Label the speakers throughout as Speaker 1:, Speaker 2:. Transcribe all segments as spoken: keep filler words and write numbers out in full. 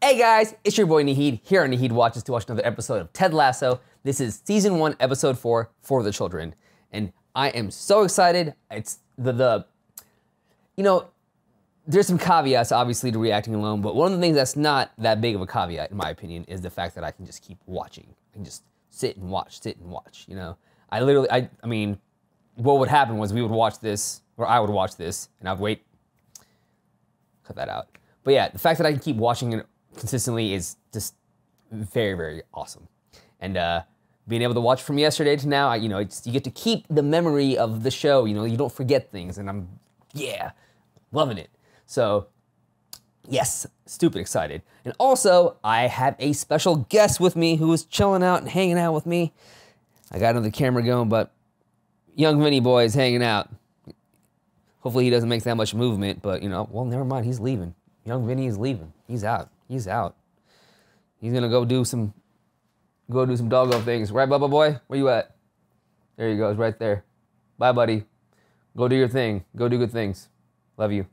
Speaker 1: Hey guys, it's your boy Naheed here on Naheed Watches to watch another episode of Ted Lasso. This is season one, episode four, For the Children. And I am so excited. It's the, the, you know, there's some caveats obviously to reacting alone, but one of the things that's not that big of a caveat in my opinion is the fact that I can just keep watching. I can just sit and watch, sit and watch, you know? I literally, I, I mean, what would happen was we would watch this, or I would watch this, and I'd wait, cut that out. But yeah, the fact that I can keep watching it consistently is just very, very awesome. And uh, being able to watch from yesterday to now, I, you know, it's, you get to keep the memory of the show. You know, you don't forget things, and I'm, yeah, loving it. So, yes, stupid excited. And also, I have a special guest with me who is chilling out and hanging out with me. I got another camera going, but young Vinny boy is hanging out. Hopefully he doesn't make that much movement, but you know, well, never mind, he's leaving. Young Vinny is leaving. He's out. He's out. He's gonna go do some, go do some doggo things. Right, Bubba boy? Where you at? There he goes, right there. Bye, buddy. Go do your thing. Go do good things. Love you.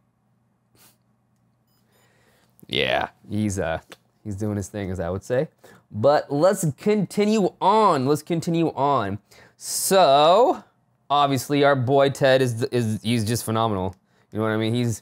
Speaker 1: Yeah, he's uh, he's doing his thing, as I would say. But let's continue on. Let's continue on. So, obviously, our boy Ted is is he's just phenomenal. You know what I mean? He's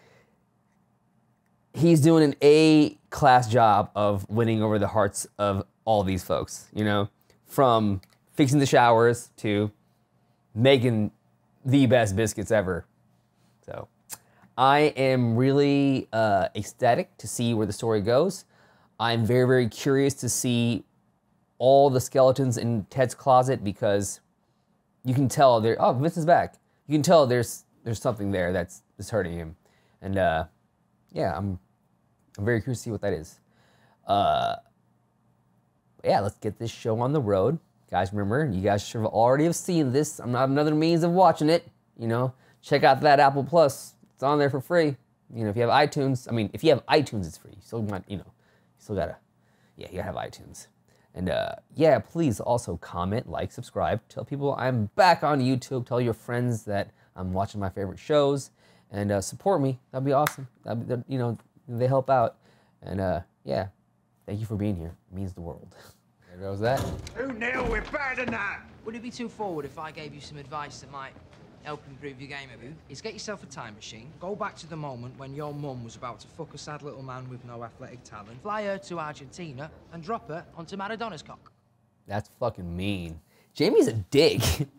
Speaker 1: he's doing an A-class job of winning over the hearts of all these folks, you know? From fixing the showers to making the best biscuits ever. So, I am really uh, ecstatic to see where the story goes. I'm very, very curious to see all the skeletons in Ted's closet because you can tell there, oh, Vince is back. You can tell there's there's something there that's, that's hurting him. And uh, yeah, I'm I'm very curious to see what that is. Uh, yeah, let's get this show on the road. Guys, remember, you guys should have already have seen this. I'm not another means of watching it. You know, check out that Apple Plus. It's on there for free. You know, if you have iTunes, I mean, if you have iTunes, it's free. You still might, you know, you still gotta, yeah, you gotta have iTunes. And uh, yeah, please also comment, like, subscribe. Tell people I'm back on YouTube. Tell your friends that I'm watching my favorite shows. And uh, support me. That'd be awesome. That'd be, you know, they help out. And uh, yeah, thank you for being here. It means the world. There goes that.
Speaker 2: Who knew we're better than that?
Speaker 3: Would it be too forward if I gave you some advice that might help improve your game a bit? Is get yourself a time machine, go back to the moment when your mum was about to fuck a sad little man with no athletic talent, fly her to Argentina, and drop her onto Maradona's cock.
Speaker 1: That's fucking mean. Jamie's a dick.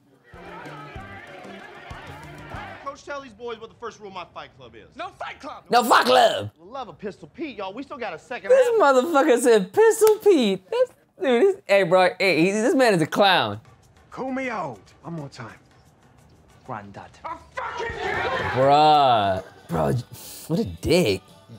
Speaker 4: Coach, tell these boys what the first rule of my fight club is.
Speaker 2: No fight club!
Speaker 1: No, fuck club!
Speaker 4: I love a Pistol Pete, y'all. We still got a second
Speaker 1: This
Speaker 4: half.
Speaker 1: motherfucker said Pistol Pete. That's, dude, this, hey, bro, hey, he, this man is a clown.
Speaker 2: Call me old. One more time.
Speaker 3: Granddad.
Speaker 2: I fucking kill you!
Speaker 1: Bruh. Bro, what a dick.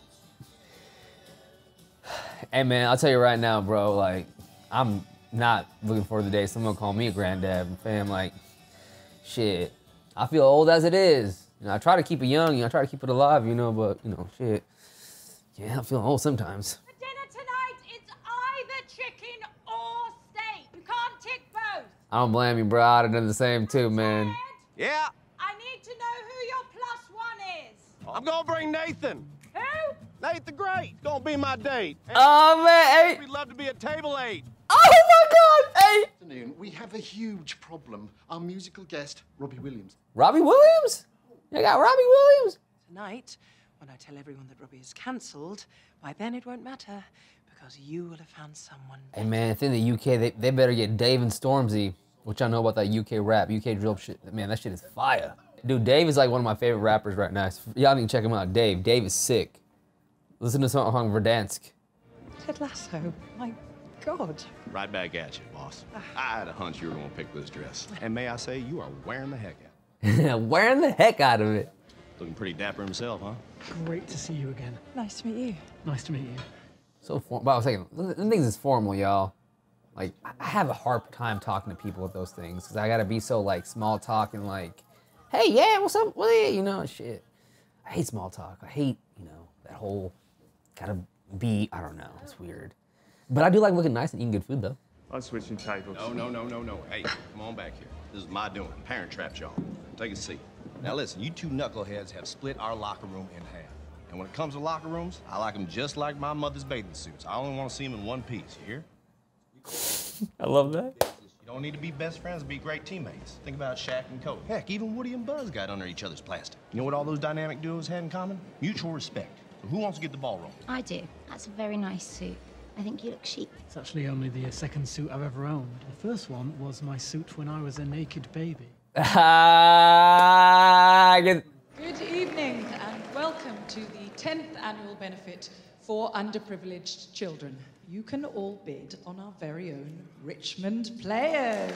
Speaker 1: Hey, man, I'll tell you right now, bro, like, I'm not looking forward to the day someone call me a granddad. Fam, like, shit. I feel old as it is. You know, I try to keep it young, you know, I try to keep it alive, you know, but, you know, shit. Yeah, I'm feeling old sometimes.
Speaker 5: For dinner tonight, it's either chicken or steak. You can't tick both.
Speaker 1: I don't blame you, bro. I'd have done the same too, man.
Speaker 5: Ted,
Speaker 4: Yeah,
Speaker 5: I need to know who your plus one is.
Speaker 4: I'm gonna bring Nathan.
Speaker 5: Who?
Speaker 4: Nate the Great. Gonna be my date. And
Speaker 1: Oh, man, hey.
Speaker 4: we'd love to be at table eight.
Speaker 1: Oh, my God, hey.
Speaker 6: Afternoon, we have a huge problem. Our musical guest, Robbie Williams.
Speaker 1: Robbie Williams? You got Robbie Williams?
Speaker 7: Tonight, when I tell everyone that Robbie is cancelled, by then it won't matter, because you will have found someone
Speaker 1: Hey,
Speaker 7: better.
Speaker 1: man, if in the U K, they, they better get Dave and Stormzy, which I know about that U K rap, U K drill shit. Man, that shit is fire. Dude, Dave is like one of my favorite rappers right now. Y'all need to check him out. Dave. Dave is sick. Listen to song on Verdansk.
Speaker 7: Ted Lasso, my God.
Speaker 4: Right back at you, boss. I had a hunch you were gonna pick this dress. And may I say, you are wearing the heck out.
Speaker 1: Wearing the heck out of it.
Speaker 4: Looking pretty dapper himself, huh?
Speaker 8: Great to see you again.
Speaker 7: Nice to meet you.
Speaker 8: Nice to meet you.
Speaker 1: So, form but I was saying, the things is formal, y'all. Like, I have a hard time talking to people with those things, because I gotta be so, like, small talk and, like, hey, yeah, what's up, what are you, you know, shit. I hate small talk. I hate, you know, that whole, gotta be, I don't know, it's weird. But I do like looking nice and eating good food, though.
Speaker 2: I'm switching tables.
Speaker 4: No, no, no, no, no. Hey, come on back here. This is my doing. Parent trapped y'all. Take a seat. Now listen, you two knuckleheads have split our locker room in half. And when it comes to locker rooms, I like them just like my mother's bathing suits. I only want to see them in one piece, you hear?
Speaker 1: I love that.
Speaker 4: You don't need to be best friends to be great teammates. Think about Shaq and Kobe. Heck, even Woody and Buzz got under each other's plastic. You know what all those dynamic duos had in common? Mutual respect. So who wants to get the ball rolling?
Speaker 9: I do. That's a very nice suit. I think you look chic.
Speaker 8: It's actually only the second suit I've ever owned. The first one was my suit when I was a naked baby.
Speaker 1: Ah, good.
Speaker 10: Good evening and welcome to the tenth annual benefit for underprivileged children. You can all bid on our very own Richmond players.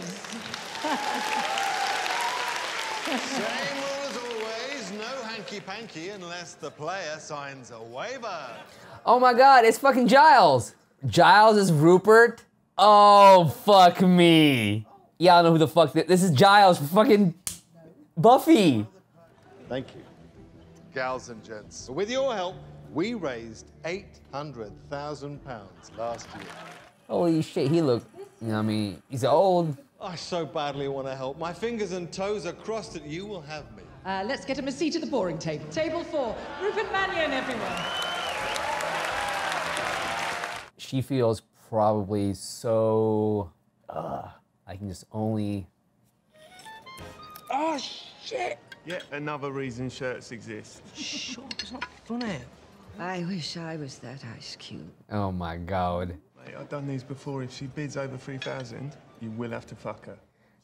Speaker 11: Same rule as always, no hanky-panky unless the player signs a waiver.
Speaker 1: Oh my God, it's fucking Giles. Giles is Rupert. Oh, fuck me. Y'all know who the fuck this, this is Giles from fucking Buffy.
Speaker 11: Thank you. Gals and gents, with your help, we raised eight hundred thousand pounds last year.
Speaker 1: Holy shit, he looked, you know what I mean, he's old.
Speaker 11: I so badly want to help. My fingers and toes are crossed that you will have me.
Speaker 10: Uh, let's get him a seat at the boring table. Table four, Rupert Mannion, everyone.
Speaker 1: She feels probably so, uh, I can just only.
Speaker 3: Oh, shit!
Speaker 2: Yet another reason shirts exist.
Speaker 3: Shut up, it's not funny. I wish I was that Ice Cube.
Speaker 1: Oh my God.
Speaker 2: Mate, I've done these before. If she bids over three thousand, you will have to fuck her.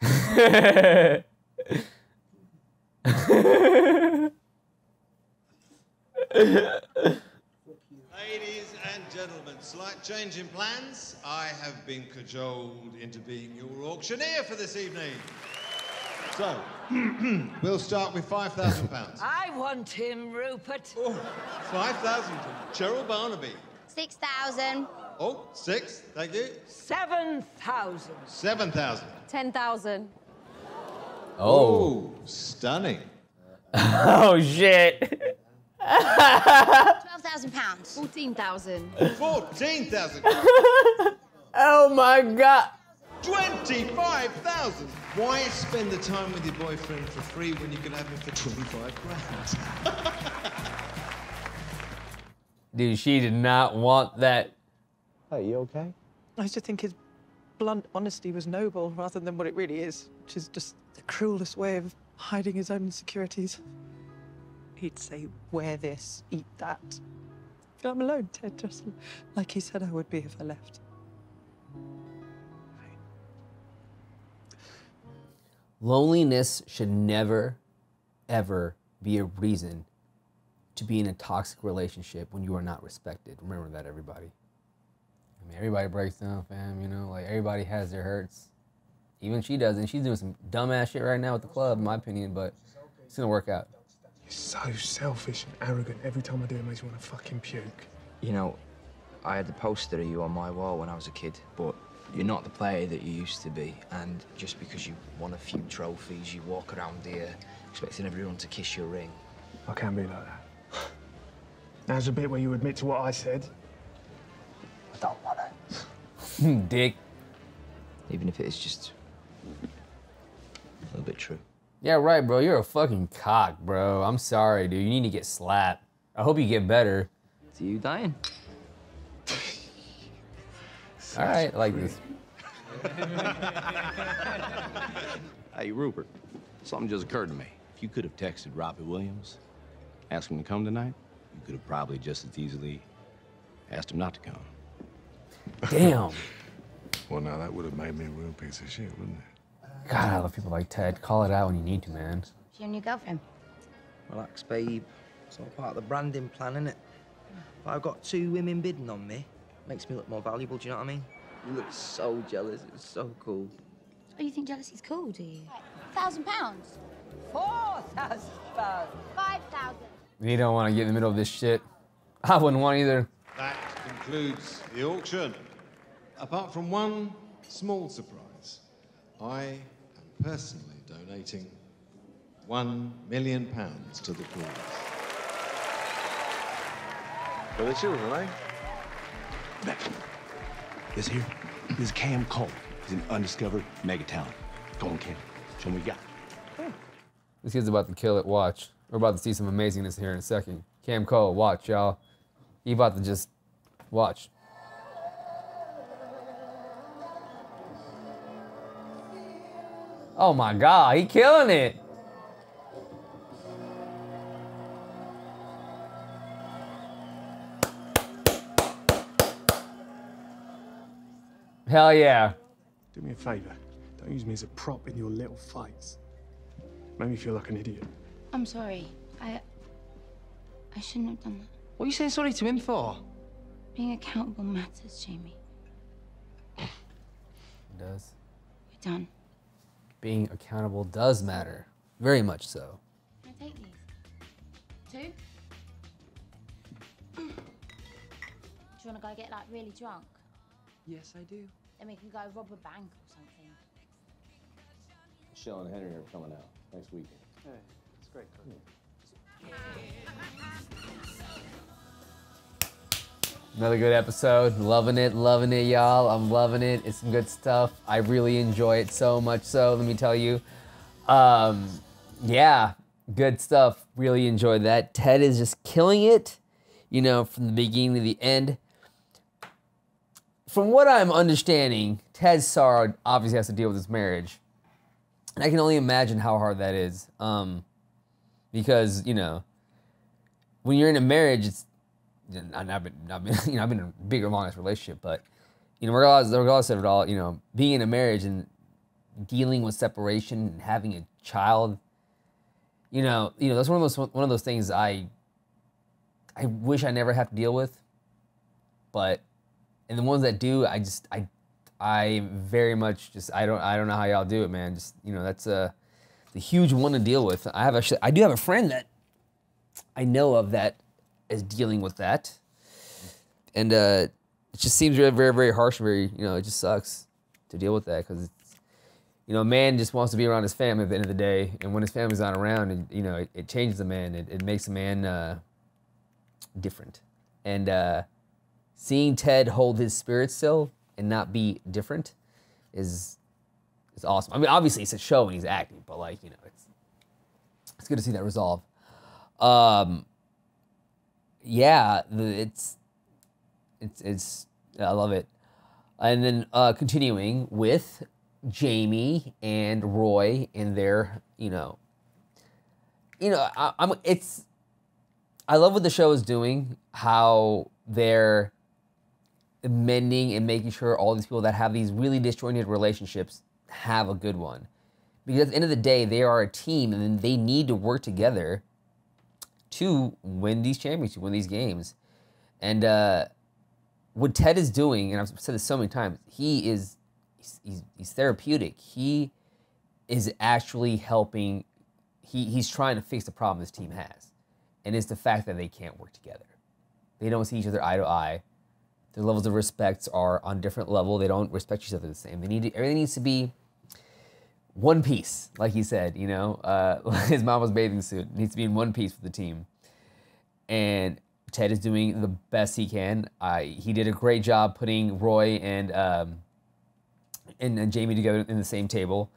Speaker 11: Ladies and gentlemen, slight change in plans. I have been cajoled into being your auctioneer for this evening. So, we'll start with five thousand pounds.
Speaker 3: I want him, Rupert.
Speaker 11: Oh, five thousand from Cheryl Barnaby.
Speaker 9: Six thousand.
Speaker 11: Oh, six, thank you.
Speaker 3: Seven thousand.
Speaker 11: seven thousand.
Speaker 5: Ten thousand.
Speaker 1: Oh.
Speaker 11: Oh, stunning.
Speaker 1: Oh shit.
Speaker 9: Twelve thousand pounds.
Speaker 5: Fourteen thousand.
Speaker 11: fourteen thousand.
Speaker 1: Oh my God.
Speaker 11: twenty-five thousand. Why spend the time with your boyfriend for free when you can have him for twenty-five grand?
Speaker 1: Dude, she did not want that.
Speaker 11: Hey, you okay?
Speaker 7: I used to think his blunt honesty was noble rather than what it really is, which is just the cruelest way of hiding his own insecurities. He'd say, wear this, eat that. I'm alone, Ted, just like he said I would be if I left.
Speaker 1: Loneliness should never, ever be a reason to be in a toxic relationship when you are not respected. Remember that, everybody. I mean, everybody breaks down, fam, you know? Like, everybody has their hurts. Even she does, and she's doing some dumbass shit right now with the club, in my opinion, but it's gonna work out.
Speaker 2: You're so selfish and arrogant. Every time I do it makes me want to fucking puke.
Speaker 3: You know, I had the poster of you on my wall when I was a kid, but you're not the player that you used to be. And just because you won a few trophies, you walk around here expecting everyone to kiss your ring.
Speaker 2: I can't be like that. Now's the bit where you admit to what I said.
Speaker 3: I don't want it.
Speaker 1: Dick.
Speaker 3: Even if it is just a little bit true.
Speaker 1: Yeah, right, bro. You're a fucking cock, bro. I'm sorry, dude. You need to get slapped. I hope you get better.
Speaker 3: See you dying.
Speaker 1: All right, I like this.
Speaker 4: Hey, Rupert, something just occurred to me. If you could have texted Robbie Williams, asked him to come tonight, you could have probably just as easily asked him not to come.
Speaker 1: Damn.
Speaker 11: Well, now that would have made me a real piece of shit, wouldn't it?
Speaker 1: God, I love people like Ted. Call it out when you need to, man.
Speaker 9: She your new girlfriend?
Speaker 3: Relax, babe. It's all part of the branding plan, isn't it? If I've got two women bidding on me, makes me look more valuable, do you know what I mean? You look so jealous. It's so cool.
Speaker 9: Oh, you think jealousy's cool, do you? Thousand pounds.
Speaker 3: Four thousand pounds.
Speaker 9: Five thousand.
Speaker 1: You don't want to get in the middle of this shit. I wouldn't want either.
Speaker 11: That concludes the auction. Apart from one small surprise, I am personally donating one million pounds to the cause. For the children, eh?
Speaker 4: This here is Cam Cole. He's an undiscovered mega talent. Go on, Cam. Show me what you got.
Speaker 1: This kid's about to kill it. Watch. We're about to see some amazingness here in a second. Cam Cole, watch, y'all. He about to just watch. Oh my God, he killing it. Hell yeah.
Speaker 2: Do me a favour. Don't use me as a prop in your little fights. Make me feel like an idiot.
Speaker 9: I'm sorry. I... I shouldn't have done that.
Speaker 3: What are you saying sorry to him for?
Speaker 9: Being accountable matters, Jamie.
Speaker 1: It does.
Speaker 9: You're done.
Speaker 1: Being accountable does matter. Very much so.
Speaker 9: Can I take these? Two? Do you want to go get, like, really drunk?
Speaker 3: Yes, I do.
Speaker 9: Then we can go rob a bank or something.
Speaker 4: Michelle and Henry are coming out next weekend.
Speaker 2: Hey, it's great.
Speaker 1: Another good episode. Loving it, loving it, y'all. I'm loving it. It's some good stuff. I really enjoy it so much so, let me tell you. Um, yeah, good stuff. Really enjoyed that. Ted is just killing it, you know, from the beginning to the end. From what I'm understanding, Ted's sorrow obviously has to deal with his marriage. And I can only imagine how hard that is. Um, because, you know, when you're in a marriage, it's, I've been, I've been, you know, I've been in a bigger, longest relationship, but, you know, regardless, regardless of it all, you know, being in a marriage and dealing with separation and having a child, you know, you know, that's one of those, one of those things I, I wish I never have to deal with, but, and the ones that do, I just, I, I very much just, I don't, I don't know how y'all do it, man. Just, you know, that's a, a huge one to deal with. I have actually, I do have a friend that I know of that is dealing with that. And uh, it just seems very, very, very harsh, very, you know, it just sucks to deal with that because, it's, you know, a man just wants to be around his family at the end of the day. And when his family's not around, and, you know, it, it changes a man. It, it makes a man uh, different. And uh, seeing Ted hold his spirit still and not be different is is awesome. I mean, obviously it's a show and he's acting, but like, you know, it's it's good to see that resolve. Um, yeah, the, it's it's it's I love it. And then uh, continuing with Jamie and Roy and their, you know, you know, I, I'm it's I love what the show is doing, how they're mending and making sure all these people that have these really disjointed relationships have a good one. Because at the end of the day, they are a team and they need to work together to win these championships, win these games. And uh, what Ted is doing, and I've said this so many times, he is he's, he's, he's therapeutic. He is actually helping, he, he's trying to fix the problem this team has. And it's the fact that they can't work together. They don't see each other eye to eye. Their levels of respect are on different level. They don't respect each other the same. They need to, everything needs to be one piece, like he said, you know, uh, his mama's bathing suit needs to be in one piece with the team. And Ted is doing the best he can. Uh, he did a great job putting Roy and, um, and and Jamie together in the same table.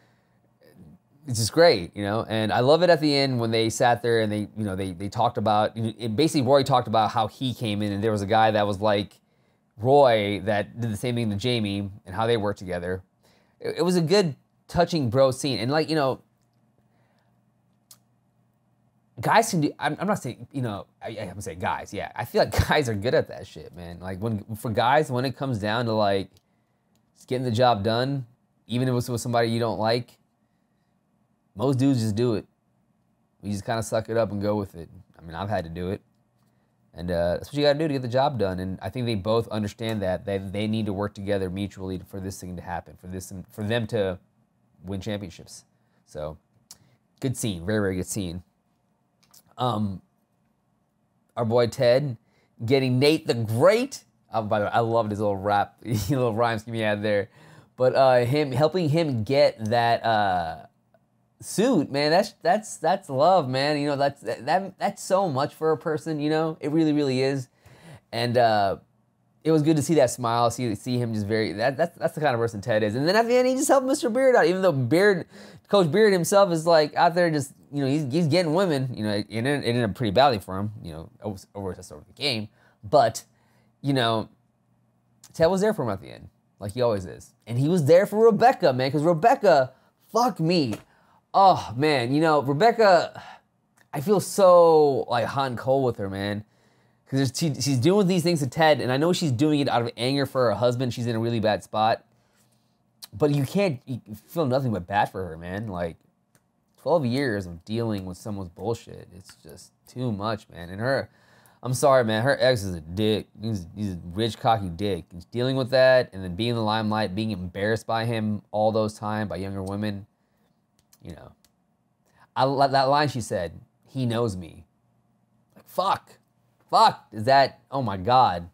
Speaker 1: It's just great, you know, and I love it at the end when they sat there and they, you know, they they talked about, and basically Roy talked about how he came in and there was a guy that was like Roy that did the same thing to Jamie and how they worked together. It, it was a good, touching bro scene. And like, you know, guys can do, I'm, I'm not saying, you know, I, I'm gonna say guys, yeah. I feel like guys are good at that shit, man. Like when, for guys, when it comes down to like just getting the job done, even if it's with somebody you don't like, most dudes just do it. You just kind of suck it up and go with it. I mean, I've had to do it. And uh, that's what you got to do to get the job done. And I think they both understand that. They, they need to work together mutually for this thing to happen, for this, for them to win championships. So, good scene. Very, very good scene. Um, our boy Ted getting Nate the Great. Oh, by the way, I loved his little rap, little rhyme scheme he had there. But uh, him helping him get that... Uh, suit, man, that's that's that's love, man. You know, that's that that's so much for a person, you know. It really, really is. And uh it was good to see that smile, see see him just very, that, that's that's the kind of person Ted is. And then at the end, he just helped Mister Beard out, even though Beard, Coach Beard himself is like out there just, you know, he's, he's getting women, you know, it, it ended up pretty badly for him, you know, over, over just over the game. But, you know, Ted was there for him at the end, like he always is. And he was there for Rebecca, man, because Rebecca, fuck me. Oh, man, you know, Rebecca, I feel so, like, hot and cold with her, man. Because she, she's doing these things to Ted, and I know she's doing it out of anger for her husband. She's in a really bad spot. But you can't you feel nothing but bad for her, man. Like, twelve years of dealing with someone's bullshit. It's just too much, man. And her, I'm sorry, man, her ex is a dick. He's, he's a rich, cocky dick. He's dealing with that, and then being in the limelight, being embarrassed by him all those times by younger women. You know. I, that line she said, he knows me. Like, fuck. Fuck, is that, oh my God.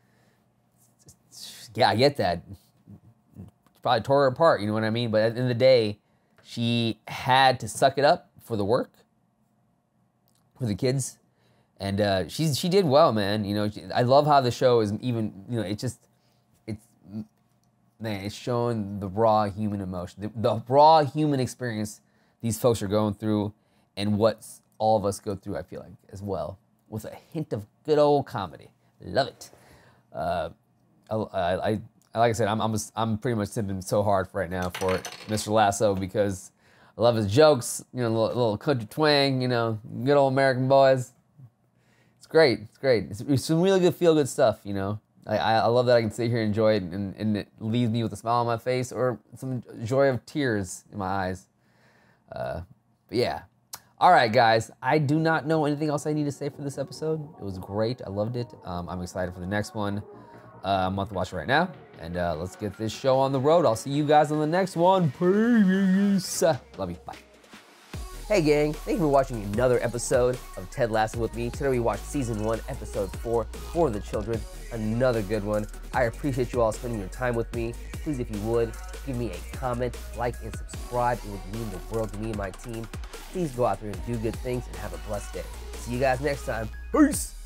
Speaker 1: Yeah, I get that. Probably tore her apart, you know what I mean? But at the end of the day, she had to suck it up for the work, for the kids. And uh, she's, she did well, man. You know, she, I love how the show is even, you know, it just, it's, man, it's showing the raw human emotion, the, the raw human experience these folks are going through and what all of us go through, I feel like, as well, with a hint of good old comedy. Love it. Uh, I, I, I, like I said, I'm, I'm, I'm pretty much simping so hard right now for Mister Lasso because I love his jokes, you know, a little, little country twang, you know, good old American boys. It's great. It's great. It's, it's some really good feel-good stuff, you know. I, I love that I can sit here and enjoy it, and, and it leaves me with a smile on my face or some joy of tears in my eyes. Uh, but yeah. All right, guys. I do not know anything else I need to say for this episode. It was great. I loved it. Um, I'm excited for the next one. Uh, I'm about to watch it right now. And uh, let's get this show on the road. I'll see you guys on the next one. Peace. Love you. Bye. Hey, gang. Thank you for watching another episode of Ted Lasso with me. Today we watched season one, episode four, For the Children. Another good one. I appreciate you all spending your time with me. Please, if you would, give me a comment, like, and subscribe. It would mean the world to me and my team. Please go out there and do good things and have a blessed day. See you guys next time. Peace.